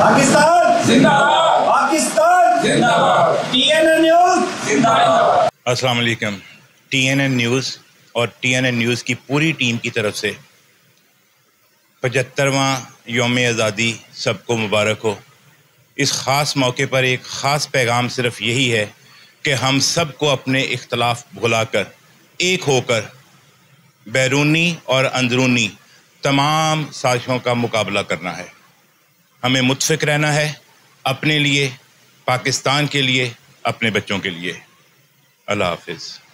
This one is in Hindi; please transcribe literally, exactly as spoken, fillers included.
पाकिस्तान जिंदाबाद, पाकिस्तान जिंदाबाद, टीएनएन न्यूज़ जिंदाबाद। अस्सलाम वालेकुम। टीएनएन न्यूज़ और टीएनएन न्यूज़ की पूरी टीम की तरफ से पचहत्तरवां यौम आज़ादी सबको मुबारक हो। इस ख़ास मौके पर एक ख़ास पैगाम सिर्फ यही है कि हम सबको अपने इख्तलाफ भुलाकर एक होकर बैरूनी और अंदरूनी तमाम साजिशों का मुकाबला करना है। हमें मुत्फिक रहना है, अपने लिए, पाकिस्तान के लिए, अपने बच्चों के लिए। अल्लाह हाफ़िज़।